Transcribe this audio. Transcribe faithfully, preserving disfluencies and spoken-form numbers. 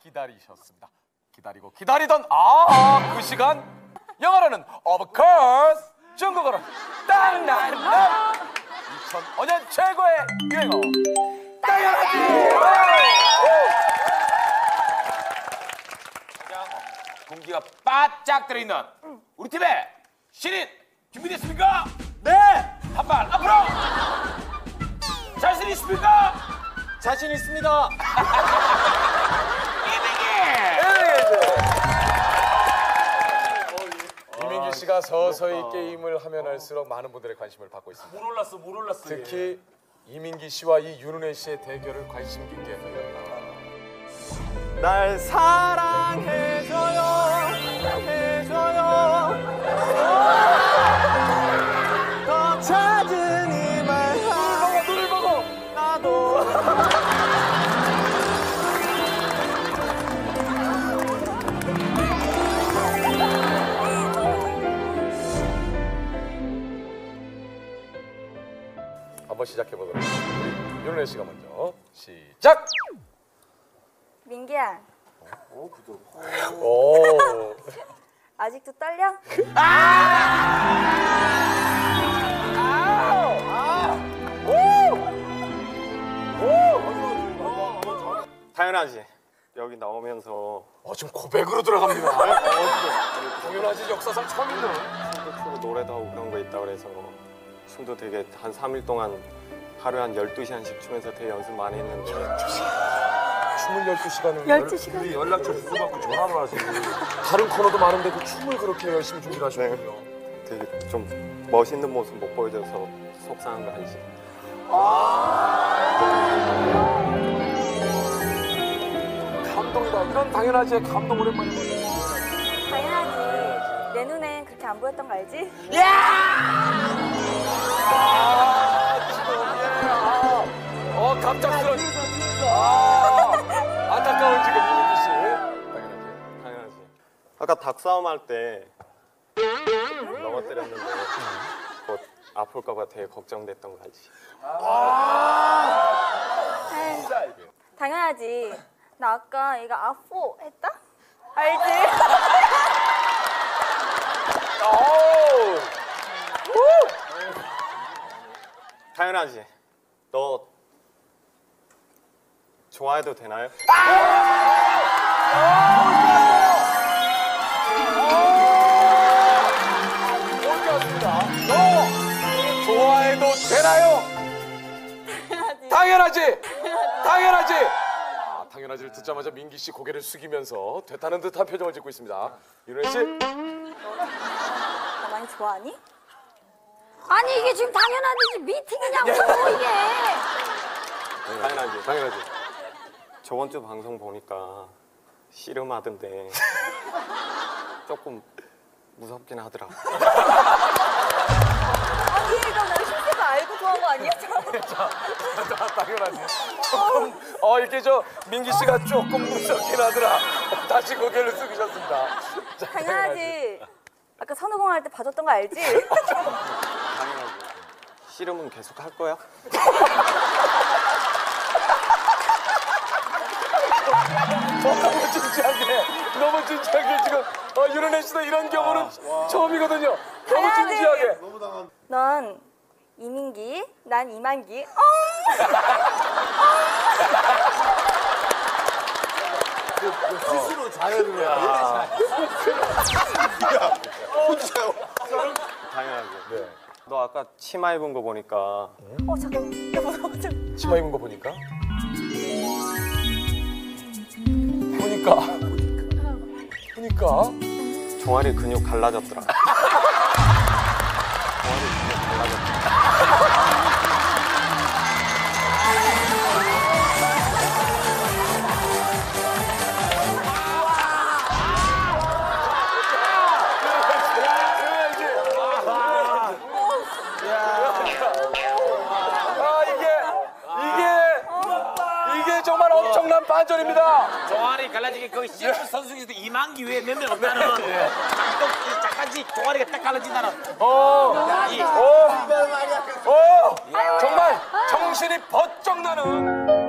기다리셨습니다. 기다리고 기다리던 아, 그 시간 영어로는 of course, 중국어로 땅난남 이천오 년 최고의 유행어 당연하지. 공기가 바짝 들어있는 우리 팀의 신인 준비됐습니까? 네, 한 발 앞으로. 자신 있습니까? 자신 있습니다. 이민기 씨가 서서히 게임을 하면 할수록 많은 분들의 관심을 받고 있습니다. 물 올랐어, 물 올랐어. 특히 이민기 씨와 이 윤은혜 씨의 대결을 관심 깊게 날 사랑해줘요 해줘요 더 찾은 이말 눈을 보고 나도 한번 시작해 보도록 하겠습니다. 윤은혜 씨가 먼저 시작. 민기야, 오. 아직도 떨려? 당연하지. 여기 나오면서 어, 지금 고백으로 들어갑니다. 어, 당연하지. 역사상 처음 있는. 춤도 노래도 하고 그런 거 있다 그래서 춤도 되게 한 삼 일 동안 하루에 한 열두 시간씩 추면서 되게 연습 많이 했는데 춤을 열두 시간을 열두 시간. 우리 연락처 주고받고 전화를 하시고 다른 코너도 많은데 그 춤을 그렇게 열심히 준비를 하시군요. 되게 좀 멋있는 모습 못 보여줘서 속상한 거 알지? 감동이다. 이런 당연하지의 감동 오랜만에 보네. 당연하지. 내 눈엔 그렇게 안 보였던 거 알지? 아, 지금 예. 아. 어, 갑작스러운. 아, 안타까운 지금 이민기 씨. 당연하지. 당연하지. 아까 닭싸움 할 때 넘어뜨렸는데 곧 아플까 봐 되게 걱정됐던 거 알지? 당연하지. 나 아까 얘가 아포 했다? 알지? 오. 당연하지. 너 좋아해도 되나요? 어디 왔습니다. 너 좋아해도 되나요? 당연하지. 당연하지. 아, 당연하지를 듣자마자 민기 씨 고개를 숙이면서 되타는 듯한 표정을 짓고 있습니다. 윤혜 씨. 나 많이 좋아하니? 아니 이게 지금 당연하지 미팅이냐고 이게. 당연하지. 당연하지. 저번 주 방송 보니까 씨름하던데 조금 무섭긴 하더라. 아니 이거 나 실제로 알고 좋아한 거 아니야? 자, 자, 당연하지. 조금 어 이렇게 저 민기 씨가 조금 무섭긴 하더라. 다시 고개를 숙이셨습니다. 자, 당연하지. 아까 선우공 할 때 봐줬던 거 알지? 당연하지. 씨름은 계속 할 거야? 어, 너무 진지하게, 너무 진지하게 지금 어, 윤은혜 씨도 이런 경우는 처음이거든요. 너무 당연하지. 진지하게. 넌 이민기, 난 이만기. 어! 스스로 자연을 야. 당연하지. 네. 너 아까 치마 입은 거 보니까 어 잠깐만. 야 무서워. 잠깐만. 치마 입은 거 보니까. 보니까. 보니까. 종아리 근육 갈라졌더라. 종아리 근육 갈라졌더라. 아 이게 이게 이게 정말 엄청난 반전입니다. 종아리 갈라지게 거기 씨름 선수 중에서도 이만기 외에 몇 명 없다는 작곡 작가지 종아리가 딱 갈라진다는. 어, 이- 어, 어, 정말 정신이 번쩍 나는.